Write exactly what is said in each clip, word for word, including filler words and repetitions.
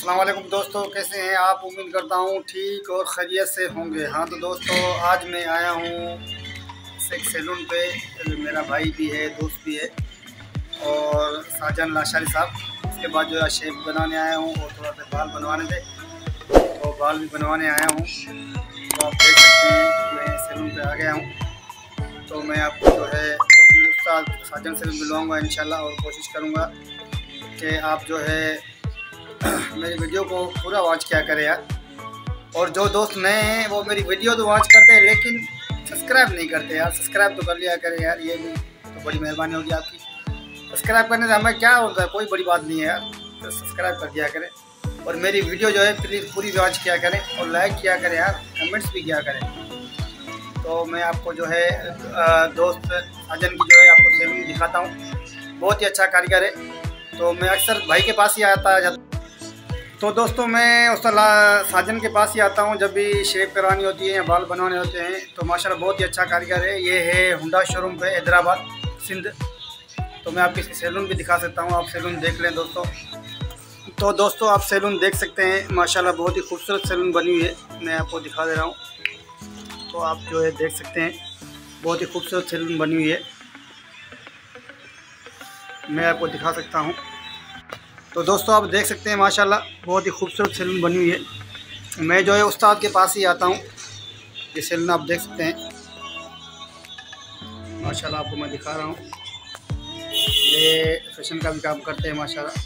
अस्सलाम वालेकुम दोस्तों, कैसे हैं आप? उम्मीद करता हूँ ठीक और खैरियत से होंगे। हाँ तो दोस्तों, आज मैं आया हूँ एक सैलून पे। मेरा भाई भी है, दोस्त भी है, और साजन लाशारी साहब। उसके बाद जो है शेप बनाने आया हूँ और थोड़ा सा बाल बनवाने थे, तो बाल भी बनवाने आया हूँ। तो आप देख सकते हैं मैं सैलून पे आ गया हूँ। तो मैं आपको जो है उस्ताद साजन से मिलवाऊँगा इंशाल्लाह, और कोशिश करूँगा कि आप जो है मेरी वीडियो को पूरा वॉच किया करें यार। और जो दोस्त नए हैं वो मेरी वीडियो तो वॉच करते हैं लेकिन सब्सक्राइब नहीं करते यार। सब्सक्राइब तो कर लिया करें यार, ये भी तो बड़ी मेहरबानी होगी आपकी। सब्सक्राइब करने से हमें क्या होता है, कोई बड़ी बात नहीं है यार, तो सब्सक्राइब कर दिया करें। और मेरी वीडियो जो है प्लीज़ पूरी वॉच किया करें और लाइक किया करें यार, कमेंट्स भी किया करें। तो मैं आपको जो है दोस्त साजन की जो है आपको सैलून दिखाता हूँ। बहुत ही अच्छा कारीगर है, तो मैं अक्सर भाई के पास ही आता जाता। तो दोस्तों, मैं उस साजन के पास ही आता हूँ जब भी शेव करवानी होती है या बाल बनवाने होते हैं। तो माशाल्लाह बहुत ही अच्छा कारीगर है। ये है हुंडा शोरूम पे, हैदराबाद सिंध। तो मैं आपकी सैलून भी दिखा सकता हूँ, आप सैलून देख लें दोस्तों। तो दोस्तों, आप सैलून देख सकते हैं, माशाल्लाह बहुत ही खूबसूरत सैलून बनी हुई है। मैं आपको दिखा दे रहा हूँ, तो आप जो है देख सकते हैं, बहुत ही खूबसूरत सैलून बनी हुई है। मैं आपको दिखा सकता हूँ। तो दोस्तों, आप देख सकते हैं माशाल्लाह बहुत ही खूबसूरत सैलून बनी हुई है। मैं जो है उस्ताद के पास ही आता हूँ। ये सैलून आप देख सकते हैं, माशाल्लाह आपको मैं दिखा रहा हूँ। ये फैशन का भी काम करते हैं माशाल्लाह।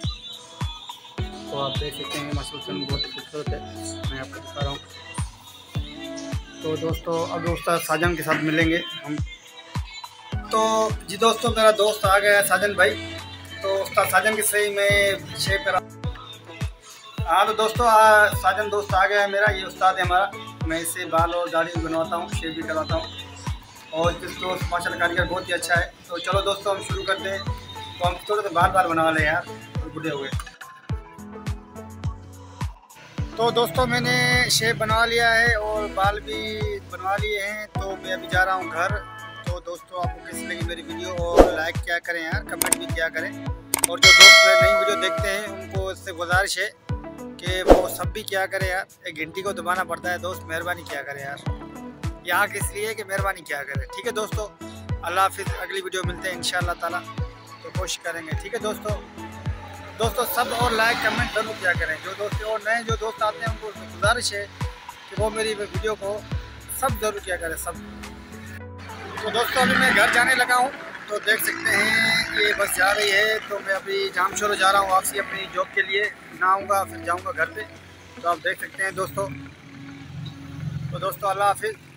तो आप देख सकते हैं माशाल्लाह सैलून बहुत ही खूबसूरत है। मैं आपको दिखा रहा हूँ। तो दोस्तों, अब उस्ताद साजन के साथ मिलेंगे हम। तो जी दोस्तों, मेरा दोस्त आ गया है साजन भाई। तो उस्ताद साजन के सही में शेप करा। हाँ तो दोस्तों, आ, साजन दोस्त आ गया है मेरा। ये उस्ताद है हमारा। मैं इससे बाल और दाढ़ी भी बनवाता हूँ, शेप भी करवाता हूँ। और जिस दोस्त माशाल्लाह कारीगर बहुत ही अच्छा है। तो चलो दोस्तों, हम शुरू करते हैं। तो हम थोड़े से बाल बाल बनवा लें यार, तो बुढ़े हुए। तो दोस्तों, मैंने शेप बनवा लिया है और बाल भी बनवा लिए हैं। तो मैं अभी जा रहा हूँ घर। तो दोस्तों, आपको कैसी लगी मेरी वीडियो, और लाइक क्या करें यार, कमेंट भी किया करें। और जो दोस्त मेरी नई वीडियो देखते हैं उनको इससे गुजारिश है कि वो सब भी क्या करें यार। एक घंटी को दबाना पड़ता है दोस्त, मेहरबानी क्या करें यार। यहाँ के इसलिए कि मेहरबानी क्या करें। ठीक है दोस्तों, अल्लाह हाफिज़। अगली वीडियो मिलते हैं इंशाअल्लाह ताला, तो कोशिश करेंगे। ठीक है दोस्तों दोस्तों सब और लाइक कमेंट जरूर क्या करें। जो दोस्त और नए जो दोस्त आते हैं उनको गुजारिश है कि वो मेरी वीडियो को सब जरूर क्या करें, सब। तो दोस्तों, अभी मैं घर जाने लगा हूँ। तो देख सकते हैं ये बस जा रही है। तो मैं अभी जामशोर जा रहा हूँ वापसी अपनी जॉब के लिए। ना आऊँगा फिर जाऊँगा घर पे। तो आप देख सकते हैं दोस्तों। तो दोस्तों, अल्लाह हाफिज़।